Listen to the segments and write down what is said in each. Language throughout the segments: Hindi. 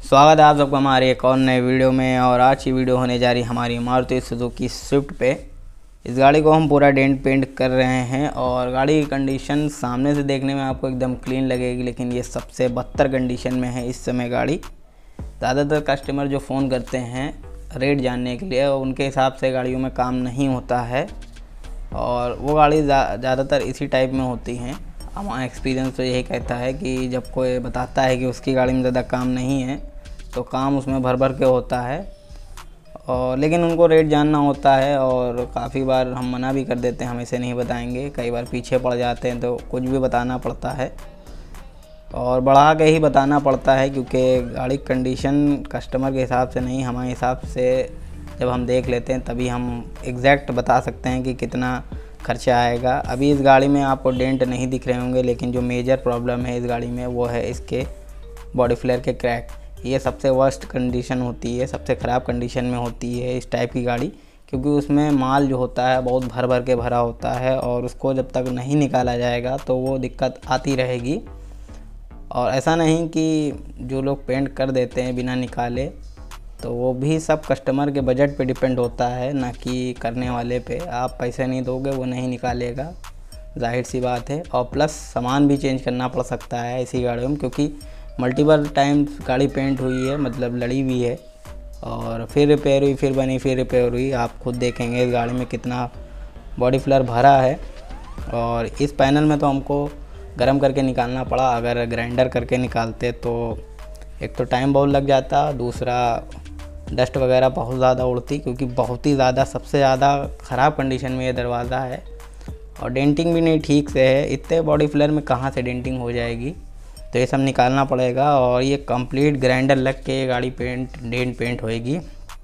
स्वागत है आप सबका हमारे एक और नए वीडियो में। और आज की वीडियो होने जा रही हमारी मारुति सुजुकी स्विफ्ट पे। इस गाड़ी को हम पूरा डेंट पेंट कर रहे हैं और गाड़ी की कंडीशन सामने से देखने में आपको एकदम क्लीन लगेगी, लेकिन ये सबसे बदतर कंडीशन में है इस समय गाड़ी। ज़्यादातर कस्टमर जो फ़ोन करते हैं रेट जानने के लिए, उनके हिसाब से गाड़ियों में काम नहीं होता है और वो गाड़ी ज़्यादातर इसी टाइप में होती हैं। हमारा एक्सपीरियंस तो यही कहता है कि जब कोई बताता है कि उसकी गाड़ी में ज़्यादा काम नहीं है तो काम उसमें भर भर के होता है, और लेकिन उनको रेट जानना होता है और काफ़ी बार हम मना भी कर देते हैं, हम ऐसे नहीं बताएंगे। कई बार पीछे पड़ जाते हैं तो कुछ भी बताना पड़ता है और बढ़ा के ही बताना पड़ता है, क्योंकि गाड़ी कंडीशन कस्टमर के हिसाब से नहीं, हमारे हिसाब से जब हम देख लेते हैं तभी हम एग्जैक्ट बता सकते हैं कि कितना खर्चा आएगा। अभी इस गाड़ी में आपको डेंट नहीं दिख रहे होंगे, लेकिन जो मेजर प्रॉब्लम है इस गाड़ी में वो है इसके बॉडी फ्लेयर के क्रैक। ये सबसे वर्स्ट कंडीशन होती है, सबसे ख़राब कंडीशन में होती है इस टाइप की गाड़ी, क्योंकि उसमें माल जो होता है बहुत भर भर के भरा होता है और उसको जब तक नहीं निकाला जाएगा तो वो दिक्कत आती रहेगी। और ऐसा नहीं कि जो लोग पेंट कर देते हैं बिना निकाले, तो वो भी सब कस्टमर के बजट पे डिपेंड होता है, ना कि करने वाले पे। आप पैसे नहीं दोगे वो नहीं निकालेगा, जाहिर सी बात है। और प्लस सामान भी चेंज करना पड़ सकता है इसी गाड़ियों में, क्योंकि मल्टीपल टाइम्स गाड़ी पेंट हुई है, मतलब लड़ी हुई है और फिर रिपेयर हुई, फिर बनी, फिर रिपेयर हुई। आप खुद देखेंगे इस गाड़ी में कितना बॉडी फ्लेयर भरा है। और इस पैनल में तो हमको गर्म करके निकालना पड़ा, अगर ग्राइंडर करके निकालते तो एक तो टाइम बहुत लग जाता, दूसरा डस्ट वगैरह बहुत ज़्यादा उड़ती, क्योंकि बहुत ही ज़्यादा सबसे ज़्यादा ख़राब कंडीशन में ये दरवाज़ा है और डेंटिंग भी नहीं ठीक से है। इतने बॉडी फ्लेयर में कहाँ से डेंटिंग हो जाएगी, तो ये सब निकालना पड़ेगा और ये कंप्लीट ग्राइंडर लग के ये गाड़ी डेंट पेंट होएगी।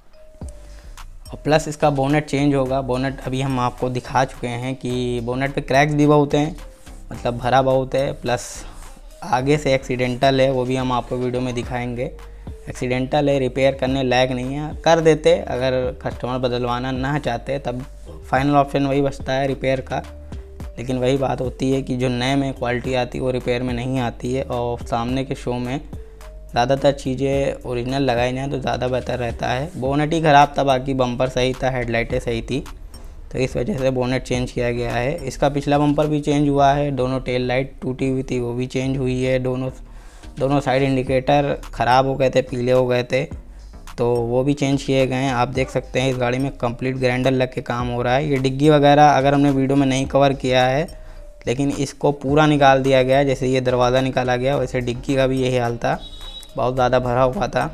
और प्लस इसका बोनेट चेंज होगा। बोनेट अभी हम आपको दिखा चुके हैं कि बोनेट पे क्रैक्स भी बहुत हैं, मतलब भरा बहुत है, प्लस आगे से एक्सीडेंटल है, वो भी हम आपको वीडियो में दिखाएंगे। एक्सीडेंटल है, रिपेयर करने लायक नहीं है, कर देते अगर कस्टमर बदलवाना ना चाहते, तब फाइनल ऑप्शन वही बचता है रिपेयर का। लेकिन वही बात होती है कि जो नए में क्वालिटी आती है वो रिपेयर में नहीं आती है, और सामने के शो में ज़्यादातर चीज़ें ओरिजिनल लगाई जाए तो ज़्यादा बेहतर रहता है। बोनेट ही ख़राब था, बाकी बम्पर सही था, हेडलाइटें सही थी, तो इस वजह से बोनेट चेंज किया गया है। इसका पिछला बम्पर भी चेंज हुआ है, दोनों टेल लाइट टूटी हुई थी वो भी चेंज हुई है, दोनों साइड इंडिकेटर ख़राब हो गए थे, पीले हो गए थे, तो वो भी चेंज किए गए हैं। आप देख सकते हैं इस गाड़ी में कंप्लीट ग्राइंडर लग के काम हो रहा है। ये डिग्गी वगैरह अगर हमने वीडियो में नहीं कवर किया है, लेकिन इसको पूरा निकाल दिया गया, जैसे ये दरवाज़ा निकाला गया वैसे डिग्गी का भी यही हाल था, बहुत ज़्यादा भरा हुआ था।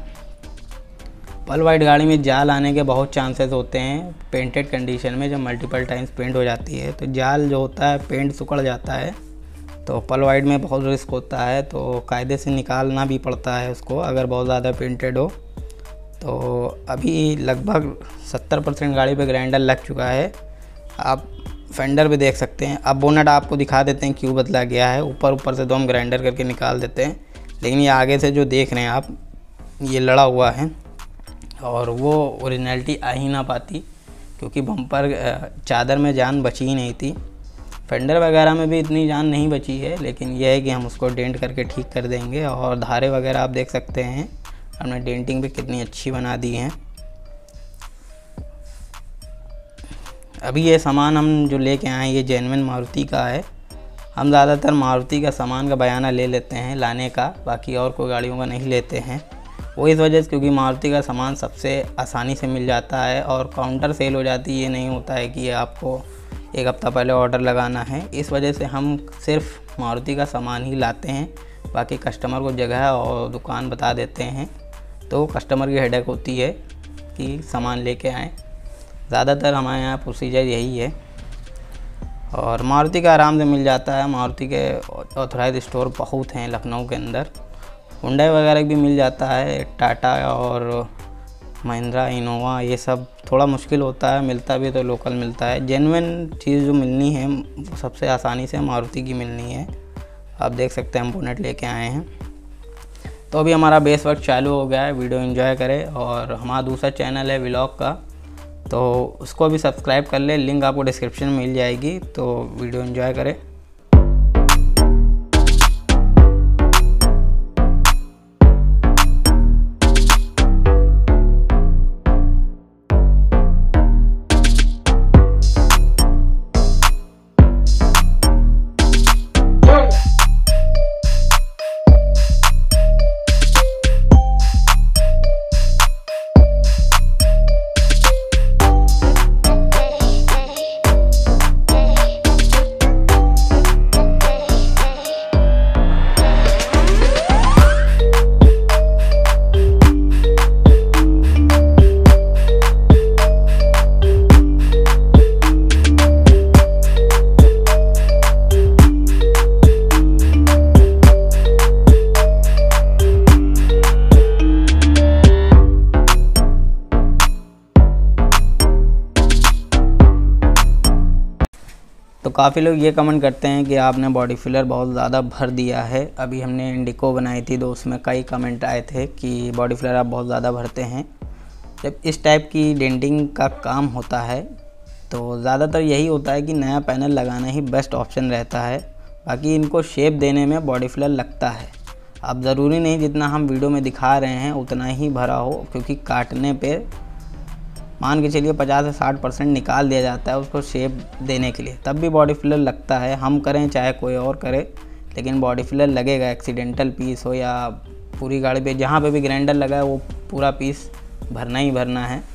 पल वाइट गाड़ी में जाल आने के बहुत चांसेस होते हैं पेंटेड कंडीशन में, जब मल्टीपल टाइम्स पेंट हो जाती है तो जाल जो होता है पेंट सिकुड़ जाता है, तो पल वाइट में बहुत रिस्क होता है, तो कायदे से निकालना भी पड़ता है उसको अगर बहुत ज़्यादा पेंटेड हो। तो अभी लगभग 70% गाड़ी पे ग्राइंडर लग चुका है, आप फेंडर पे देख सकते हैं। अब बोनेट आपको दिखा देते हैं क्यों बदला गया है। ऊपर से तो हम ग्राइंडर करके निकाल देते हैं, लेकिन ये आगे से जो देख रहे हैं आप, ये लड़ा हुआ है और वो ओरिजिनलिटी आ ही ना पाती, क्योंकि बम्पर चादर में जान बची ही नहीं थी। फेंडर वगैरह में भी इतनी जान नहीं बची है, लेकिन यह है कि हम उसको डेंट करके ठीक कर देंगे। और धारे वगैरह आप देख सकते हैं, हमने डेंटिंग भी कितनी अच्छी बना दी है। अभी ये सामान हम जो लेके आए ये जेन्युइन मारुति का है। हम ज़्यादातर मारुति का सामान का बयाना ले लेते हैं लाने का, बाकी और कोई गाड़ियों का नहीं लेते हैं। वो इस वजह से क्योंकि मारुति का सामान सबसे आसानी से मिल जाता है और काउंटर सेल हो जाती है। ये नहीं होता है कि आपको एक हफ़्ता पहले ऑर्डर लगाना है, इस वजह से हम सिर्फ मारुति का सामान ही लाते हैं। बाकी कस्टमर को जगह और दुकान बता देते हैं, तो कस्टमर की हेडेक होती है कि सामान लेके आएँ। ज़्यादातर हमारे यहाँ प्रोसीजर यही है और मारुति का आराम से मिल जाता है। मारुति के ऑथराइज स्टोर बहुत हैं लखनऊ के अंदर, हुंडई वगैरह भी मिल जाता है, टाटा और महिंद्रा, इनोवा, ये सब थोड़ा मुश्किल होता है, मिलता भी तो लोकल मिलता है। जेन्युइन चीज़ जो मिलनी है वो सबसे आसानी से मारुति की मिलनी है। आप देख सकते हैं हम बोनेट लेके आए हैं। तो अभी हमारा बेस वर्क चालू हो गया है, वीडियो एंजॉय करें। और हमारा दूसरा चैनल है व्लॉग का, तो उसको भी सब्सक्राइब कर ले, लिंक आपको डिस्क्रिप्शन में मिल जाएगी। तो वीडियो एंजॉय करें। काफ़ी लोग ये कमेंट करते हैं कि आपने बॉडी फिलर बहुत ज़्यादा भर दिया है। अभी हमने इंडिको बनाई थी तो उसमें कई कमेंट आए थे कि बॉडी फिलर आप बहुत ज़्यादा भरते हैं। जब इस टाइप की डेंटिंग का काम होता है तो ज़्यादातर यही होता है कि नया पैनल लगाना ही बेस्ट ऑप्शन रहता है। बाकी इनको शेप देने में बॉडी फिलर लगता है। अब ज़रूरी नहीं जितना हम वीडियो में दिखा रहे हैं उतना ही भरा हो, क्योंकि काटने पे मान के चलिए 50 से 60% निकाल दिया जाता है उसको शेप देने के लिए, तब भी बॉडी फिलर लगता है। हम करें चाहे कोई और करे, लेकिन बॉडी फिलर लगेगा। एक्सीडेंटल पीस हो या पूरी गाड़ी पे जहाँ पे भी ग्राइंडर लगा है वो पूरा पीस भरना ही भरना है।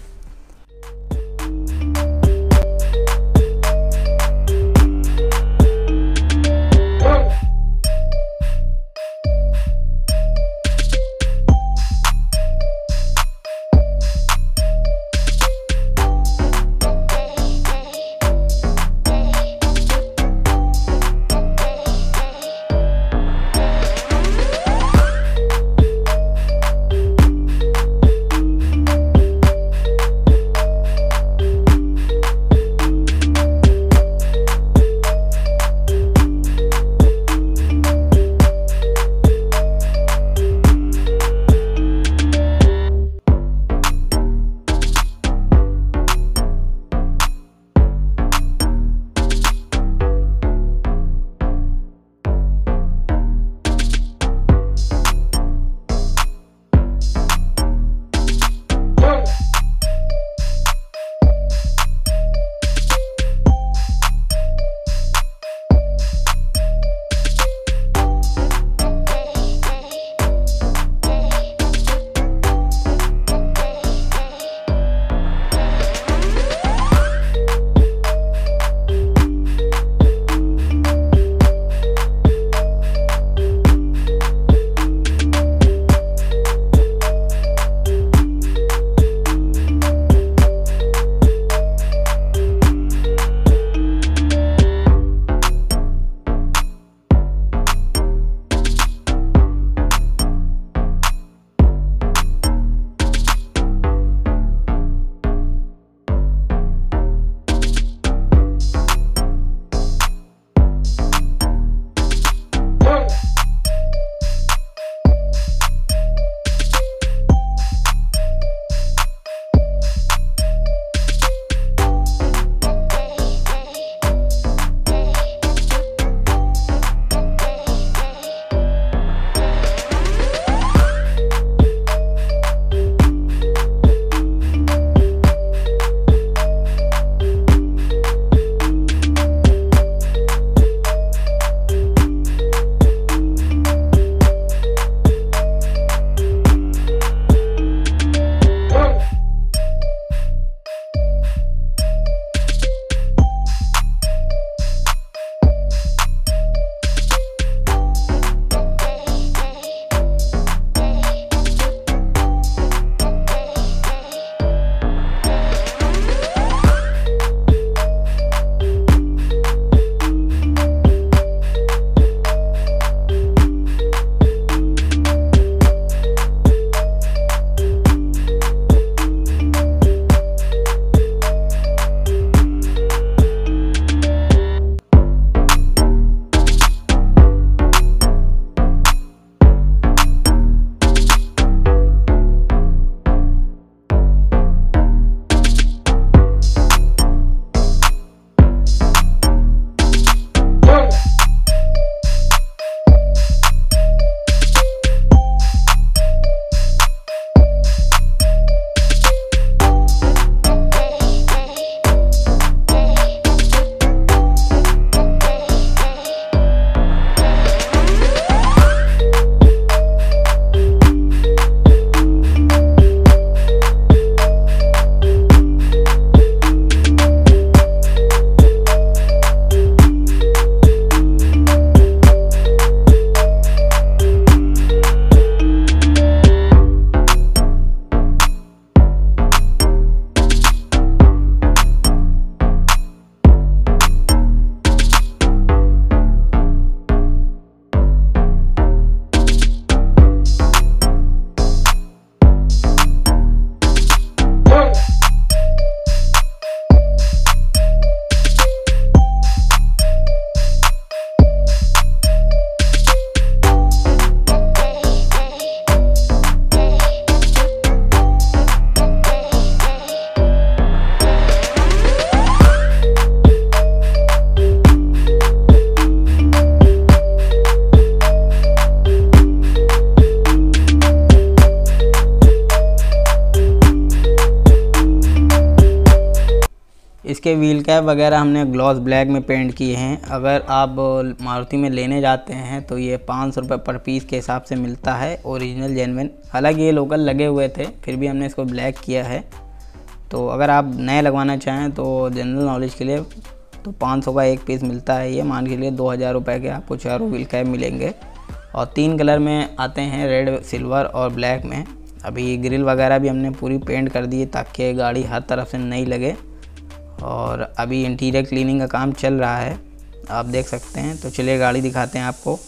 इसके व्हील कैप वगैरह हमने ग्लॉस ब्लैक में पेंट किए हैं। अगर आप मारुति में लेने जाते हैं तो ये 500 रुपये पर पीस के हिसाब से मिलता है, ओरिजिनल जेन्युइन। हालांकि ये लोकल लगे हुए थे, फिर भी हमने इसको ब्लैक किया है। तो अगर आप नए लगवाना चाहें तो जनरल नॉलेज के लिए तो 500 का एक पीस मिलता है। ये मान के लिए 2000 रुपये के आपको चारों व्हील कैप मिलेंगे और 3 कलर में आते हैं, रेड, सिल्वर और ब्लैक में। अभी ग्रिल वगैरह भी हमने पूरी पेंट कर दी है ताकि गाड़ी हर तरफ से नहीं लगे। और अभी इंटीरियर क्लीनिंग का काम चल रहा है, आप देख सकते हैं। तो चलिए गाड़ी दिखाते हैं आपको।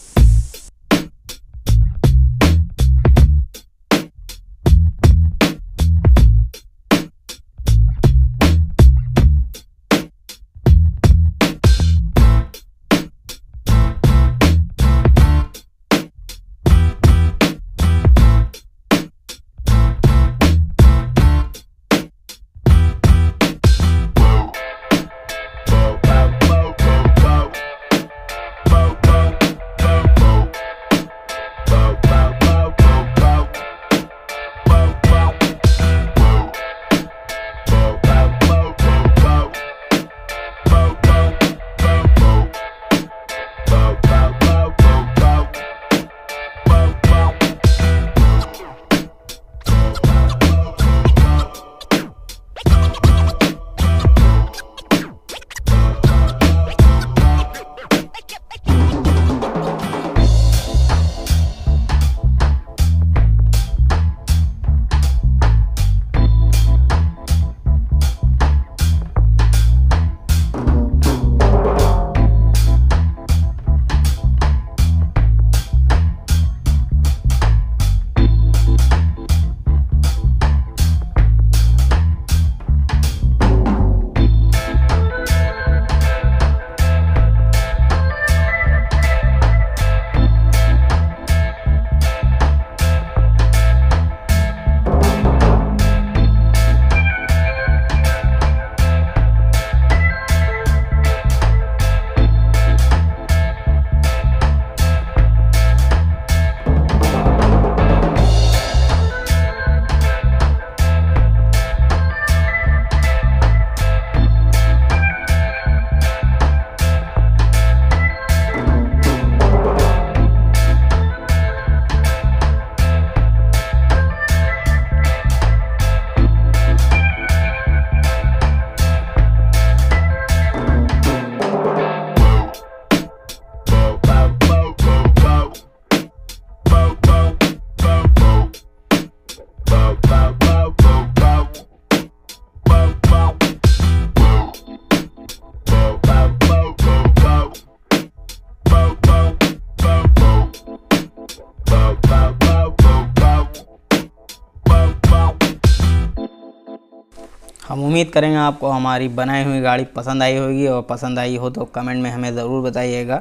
हम उम्मीद करेंगे आपको हमारी बनाई हुई गाड़ी पसंद आई होगी, और पसंद आई हो तो कमेंट में हमें ज़रूर बताइएगा।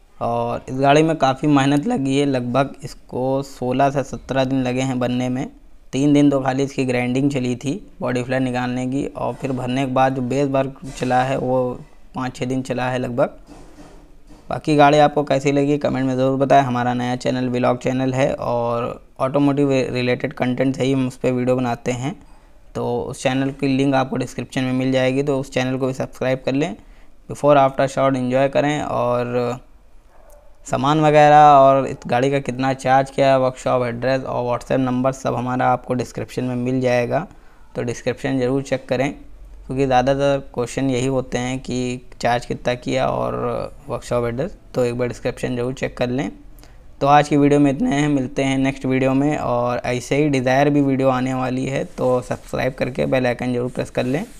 और इस गाड़ी में काफ़ी मेहनत लगी है, लगभग इसको 16 से 17 दिन लगे हैं बनने में। 3 दिन तो खाली इसकी ग्राइंडिंग चली थी बॉडी फ्लेयर निकालने की, और फिर भरने के बाद जो बेस वर्क चला है वो 5-6 दिन चला है लगभग। बाकी गाड़ी आपको कैसी लगी कमेंट में ज़रूर बताएं। हमारा नया चैनल व्लॉग चैनल है और ऑटोमोटिव रिलेटेड कंटेंट है ही, हम उस पर वीडियो बनाते हैं। तो उस चैनल की लिंक आपको डिस्क्रिप्शन में मिल जाएगी, तो उस चैनल को भी सब्सक्राइब कर लें। बिफोर आफ्टर शॉट एंजॉय करें। और सामान वगैरह और इस गाड़ी का कितना चार्ज किया, वर्कशॉप एड्रेस और व्हाट्सएप नंबर सब हमारा आपको डिस्क्रिप्शन में मिल जाएगा। तो डिस्क्रिप्शन ज़रूर चेक करें, क्योंकि ज़्यादातर क्वेश्चन यही होते हैं कि चार्ज कितना किया और वर्कशॉप एड्रेस। तो एक बार डिस्क्रिप्शन ज़रूर चेक कर लें। तो आज की वीडियो में इतने हैं, मिलते हैं नेक्स्ट वीडियो में। और ऐसे ही डिज़ायर भी वीडियो आने वाली है, तो सब्सक्राइब करके बेल आइकन ज़रूर प्रेस कर लें।